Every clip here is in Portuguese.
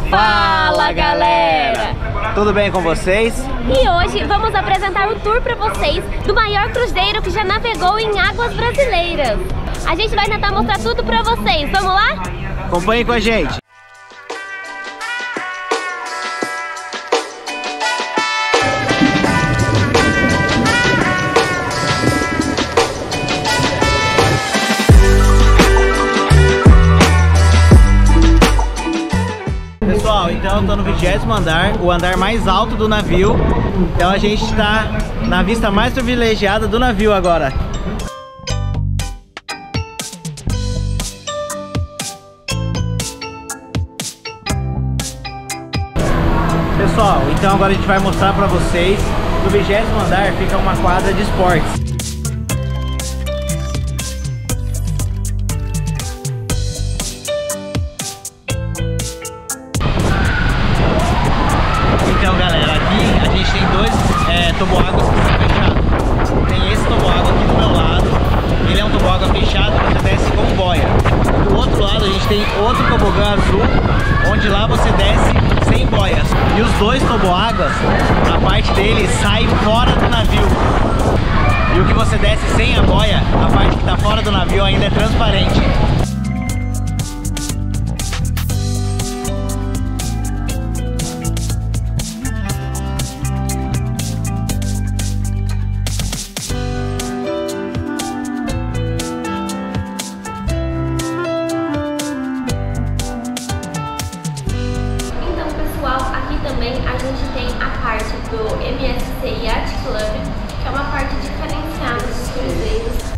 Fala, galera! Tudo bem com vocês? E hoje vamos apresentar o tour para vocês do maior cruzeiro que já navegou em águas brasileiras. A gente vai tentar mostrar tudo para vocês, vamos lá? Acompanhe com a gente! Pessoal, então eu tô no 20º andar, o andar mais alto do navio. Então a gente está na vista mais privilegiada do navio agora. Pessoal, então agora a gente vai mostrar pra vocês. No 20º andar fica uma quadra de esportes. Então galera, aqui a gente tem dois toboáguas que são fechados. Tem esse toboágua aqui do meu lado. Ele é um toboágua fechado, você desce com boia. Do outro lado a gente tem outro tobogã azul, onde lá você desce sem boias. E os dois toboáguas, a parte dele sai fora do navio. E o que você desce sem a boia, a parte que está fora do navio ainda é transparente. Aqui também a gente tem a parte do MSC Yacht Club, que é uma parte diferenciada dos cruzeiros.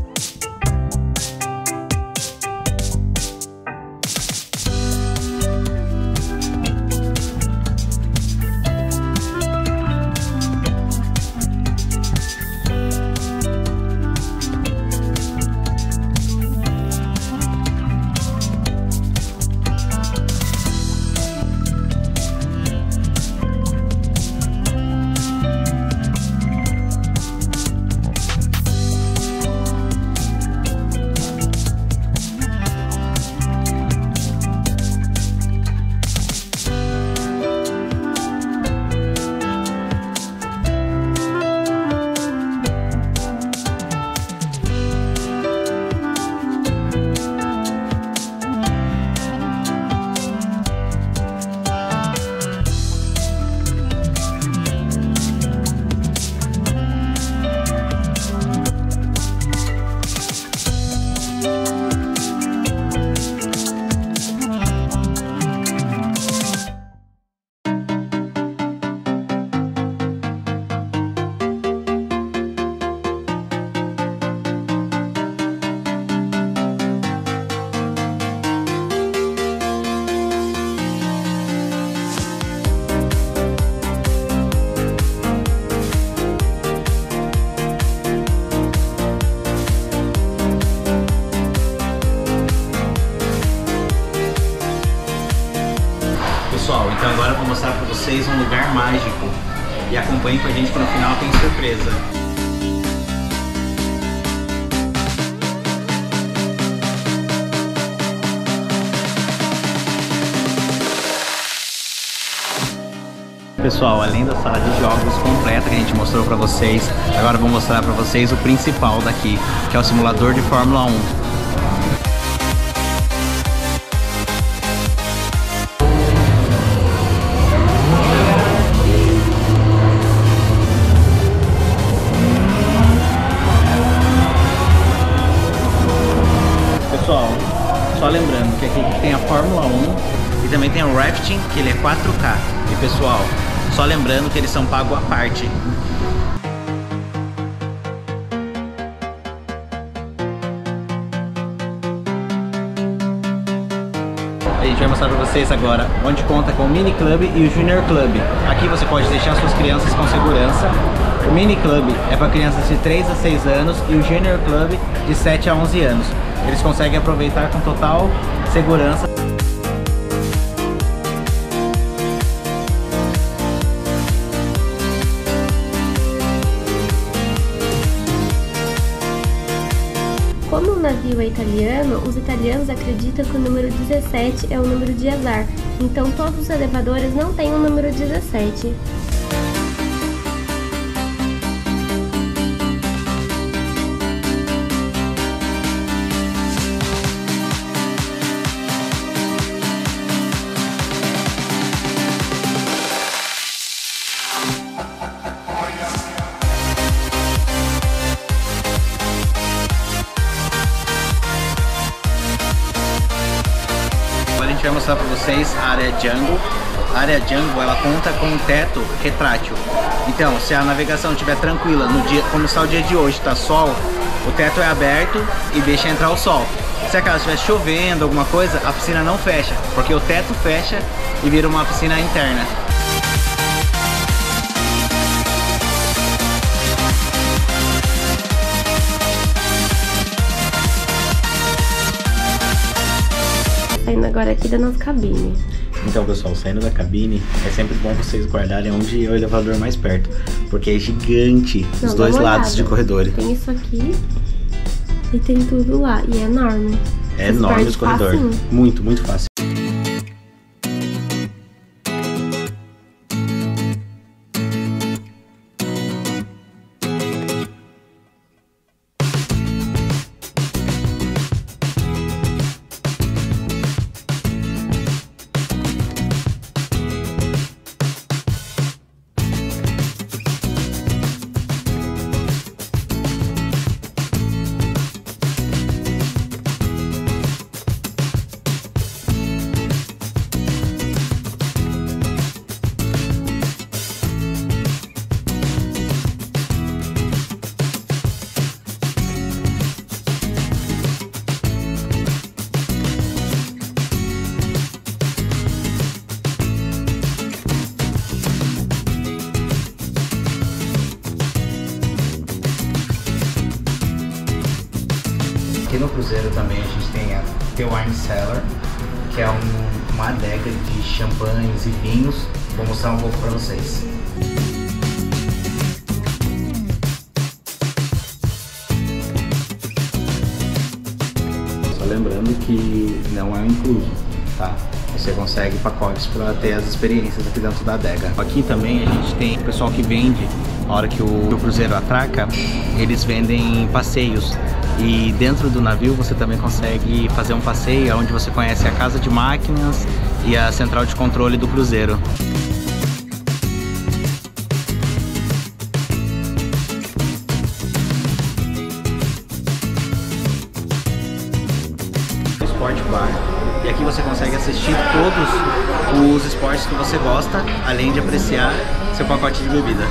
Pessoal, então agora eu vou mostrar para vocês um lugar mágico. E acompanhem com a gente que no final tem surpresa. Pessoal, além da sala de jogos completa que a gente mostrou para vocês, agora eu vou mostrar para vocês o principal daqui, que é o simulador de Fórmula 1. Pessoal, só lembrando que aqui tem a Fórmula 1 e também tem o Rafting, que ele é 4K. E pessoal, só lembrando que eles são pagos à parte. A gente vai mostrar para vocês agora onde conta com o Mini Club e o Junior Club. Aqui você pode deixar suas crianças com segurança. O Mini Club é para crianças de 3 a 6 anos e o Junior Club de 7 a 11 anos. Eles conseguem aproveitar com total segurança. Como o navio é italiano, os italianos acreditam que o número 17 é o número de azar. Então todos os elevadores não têm o número 17. Agora a gente vai mostrar para vocês a área Jungle. A área Jungle, ela conta com um teto retrátil. Então, se a navegação estiver tranquila, no dia, como está o dia de hoje, está sol, o teto é aberto e deixa entrar o sol. Se acaso estiver chovendo, alguma coisa, a piscina não fecha, porque o teto fecha e vira uma piscina interna. Saindo agora aqui da nossa cabine. Então, pessoal, saindo da cabine, é sempre bom vocês guardarem onde é o elevador mais perto, porque é gigante os dois lados de corredores. Tem isso aqui e tem tudo lá, e é enorme. É enorme os corredores. Muito, muito fácil. Aqui no cruzeiro também a gente tem a The Wine Cellar, que é uma adega de champanhes e vinhos. Vou mostrar um pouco para vocês. Só lembrando que não é incluso, tá? Você consegue pacotes para ter as experiências aqui dentro da adega. Aqui também a gente tem o pessoal que vende, na hora que o cruzeiro atraca, eles vendem passeios. E dentro do navio você também consegue fazer um passeio onde você conhece a casa de máquinas e a central de controle do cruzeiro. Sport Bar. E aqui você consegue assistir todos os esportes que você gosta, além de apreciar seu pacote de bebida.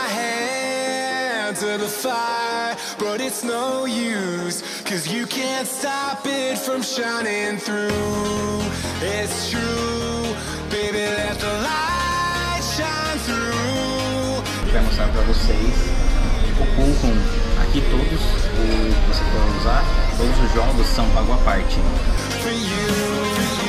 But it's no use, 'cause you can't stop it from shining through. It's true, baby, let the light shine through. Vou mostrar pra vocês o pool com aqui todos que você pode usar, todos os jogos são pago à parte. For you.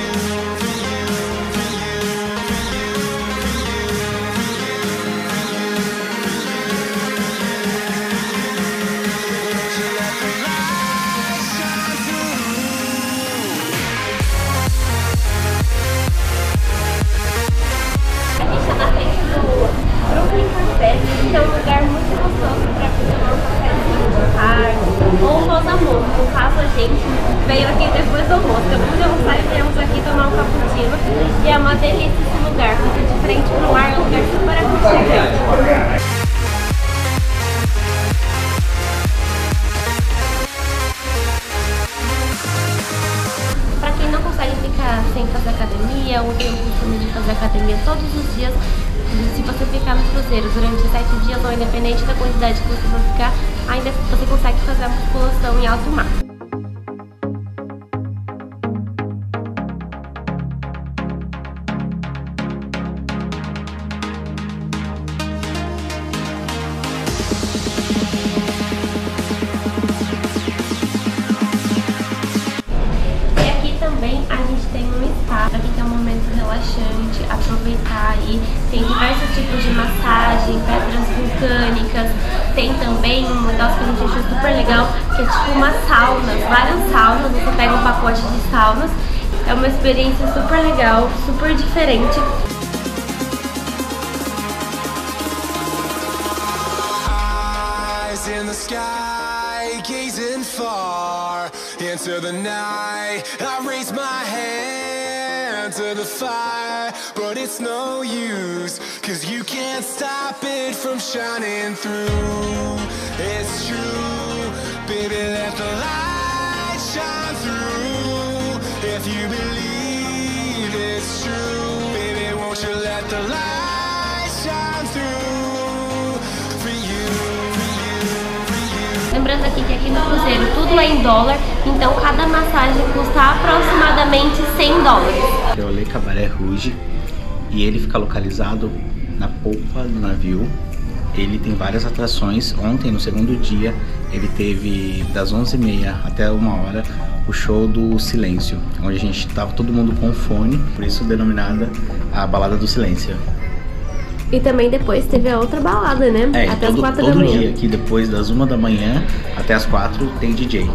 Que é um lugar muito gostoso para tomar um cafezinho no parque ou um pós-almoço. No caso, a gente veio aqui depois do almoço. Depois de almoçar, viemos aqui tomar um cappuccino e é uma delícia esse lugar. Fica de frente para o mar, é um lugar super aconchegante. Para quem não consegue ficar sem fazer academia ou tem o costume de fazer academia todos os dias, se você ficar no cruzeiro durante 7 dias, ou independente da quantidade que você for ficar, ainda você consegue fazer a musculação em alto mar. E aqui também a gente tem um spa para quem quer um momento relaxante, aproveitar aí. Tem diversos tipos de massagem, pedras vulcânicas. Tem também um negócio que a gente achou super legal, que é tipo umas saunas, várias saunas. Você pega um pacote de saunas É uma experiência super legal, super diferente. In the sky, gazing far into the night, I raise my hand to the fire, but it's no use, 'cause you can't stop it from shining through. It's true, baby, let the light shine through. If you believe it's true, baby, won't you let the light shine through for you. Lembrando aqui que aqui no cruzeiro tudo é em dólar, então cada massagem custa aproximadamente 100 dólares. É o Le Cabaret Rouge e ele fica localizado na polpa do navio. Ele tem várias atrações. Ontem, no segundo dia, ele teve das 11h30 até 1h o show do Silêncio, onde a gente tava todo mundo com fone, por isso denominada a Balada do Silêncio. E também depois teve a outra balada, né? Até as 4 da manhã. Todo dia aqui, depois das 1 da manhã até as 4, tem DJ.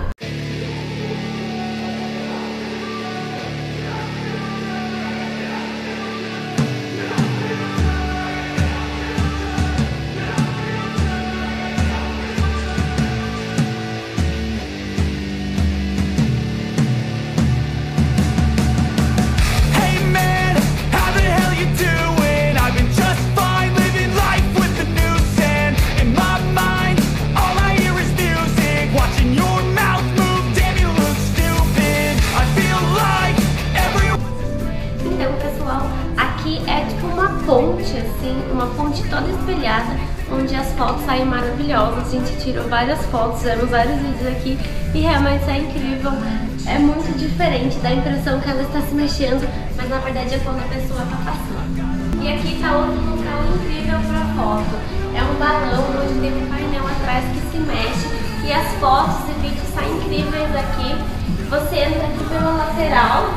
Ponte, assim, uma ponte toda espelhada, onde as fotos saem maravilhosas. A gente tirou várias fotos, fizemos vários vídeos aqui e realmente é incrível. É muito diferente, dá a impressão que ela está se mexendo, mas na verdade é quando a pessoa está passando. E aqui está outro local incrível para foto. É um balão onde tem um painel atrás que se mexe e as fotos e vídeos saem incríveis aqui. Você entra aqui pela lateral,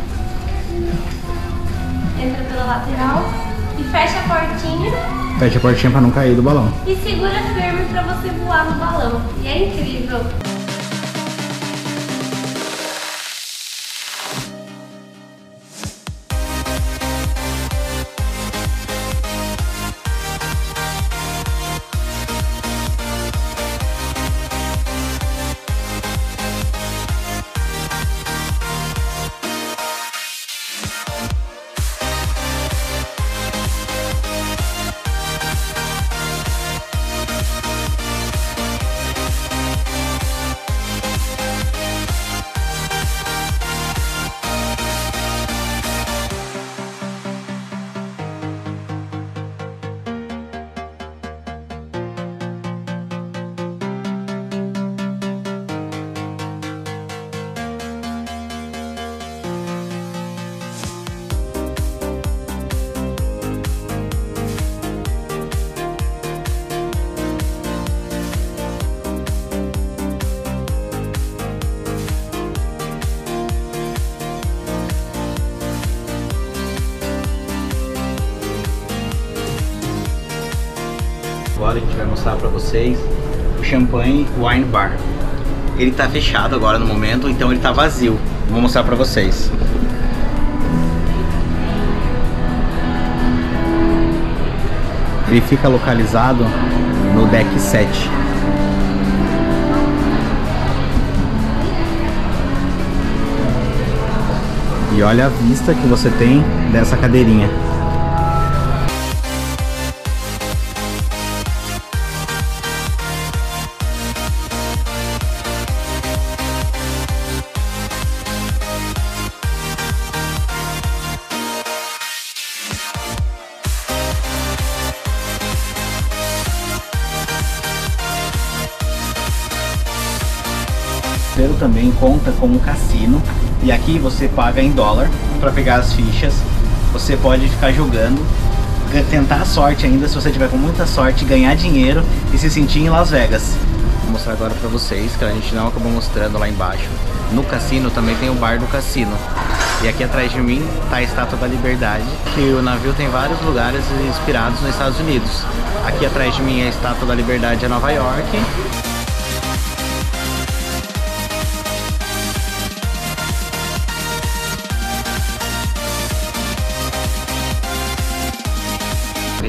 e fecha a portinha. Fecha a portinha para não cair do balão. E segura firme para você voar no balão. E é incrível. Agora a gente vai mostrar para vocês o Champagne Wine Bar. Ele tá fechado agora no momento, então ele tá vazio. Vou mostrar para vocês. Ele fica localizado no deck 7. E olha a vista que você tem dessa cadeirinha. O cruzeiro também conta com um cassino e aqui você paga em dólar para pegar as fichas. Você pode ficar jogando, tentar a sorte ainda, se você tiver com muita sorte, ganhar dinheiro e se sentir em Las Vegas. Vou mostrar agora para vocês, que a gente não acabou mostrando lá embaixo. No cassino também tem o bar do cassino. E aqui atrás de mim está a Estátua da Liberdade, que o navio tem vários lugares inspirados nos Estados Unidos. Aqui atrás de mim a Estátua da Liberdade é Nova York.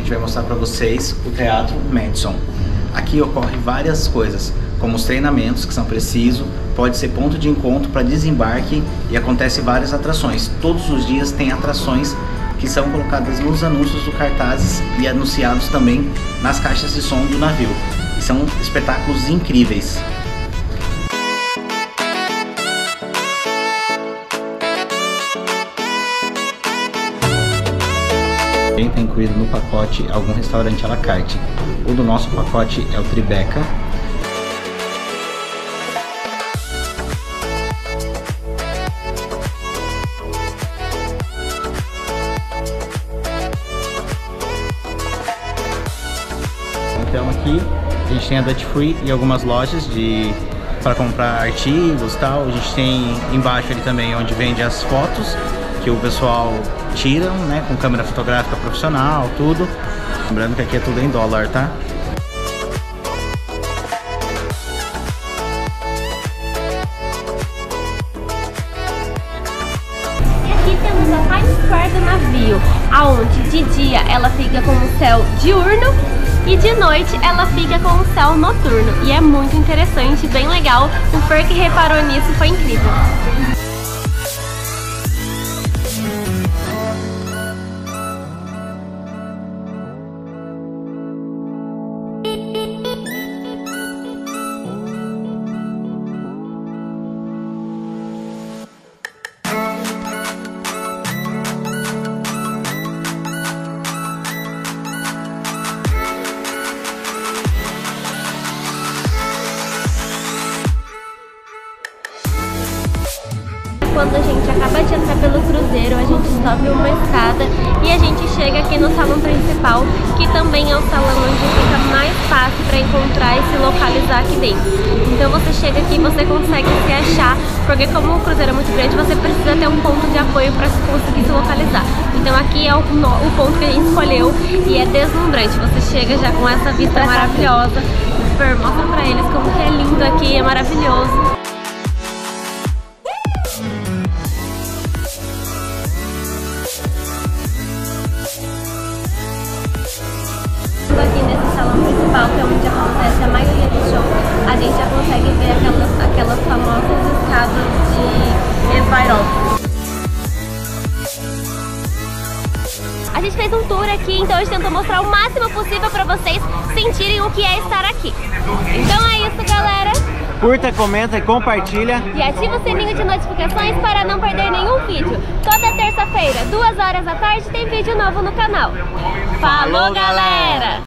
gente vai mostrar para vocês o Teatro Madison. Aqui ocorre várias coisas, como os treinamentos que são precisos, pode ser ponto de encontro para desembarque e acontece várias atrações. Todos os dias tem atrações que são colocadas nos anúncios do cartazes e anunciados também nas caixas de som do navio. E são espetáculos incríveis. Também está incluído no pacote algum restaurante à la carte. O do nosso pacote é o Tribeca. Então aqui a gente tem a Duty Free e algumas lojas para comprar artigos e tal. A gente tem embaixo ali também onde vende as fotos que o pessoal tira, né, com câmera fotográfica profissional, tudo. Lembrando que aqui é tudo em dólar, tá? E aqui temos a Times Square do navio, aonde de dia ela fica com o céu diurno e de noite ela fica com o céu noturno. E é muito interessante, bem legal. O Fer que reparou nisso foi incrível. Quando a gente acaba de entrar pelo cruzeiro, a gente sobe uma escada e a gente chega aqui no salão principal, que também é o salão onde fica mais fácil para encontrar e se localizar aqui dentro. Então você chega aqui e você consegue se achar, porque como o cruzeiro é muito grande, você precisa ter um ponto de apoio para conseguir se localizar. Então aqui é o ponto que a gente escolheu e é deslumbrante. Você chega já com essa vista maravilhosa. Mostra pra eles como que é lindo aqui, é maravilhoso. Aqui nesse salão principal, que é onde acontece a maioria dos shows, a gente já consegue ver aquelas famosas escadas de Esvairol. A gente fez um tour aqui, então a gente tentou mostrar o máximo possível para vocês sentirem o que é estar aqui. Então é isso, galera. Curta, comenta e compartilha. E ativa o sininho de notificações para não perder nenhum vídeo. Toda terça-feira, 2 horas da tarde, tem vídeo novo no canal. Falou, galera!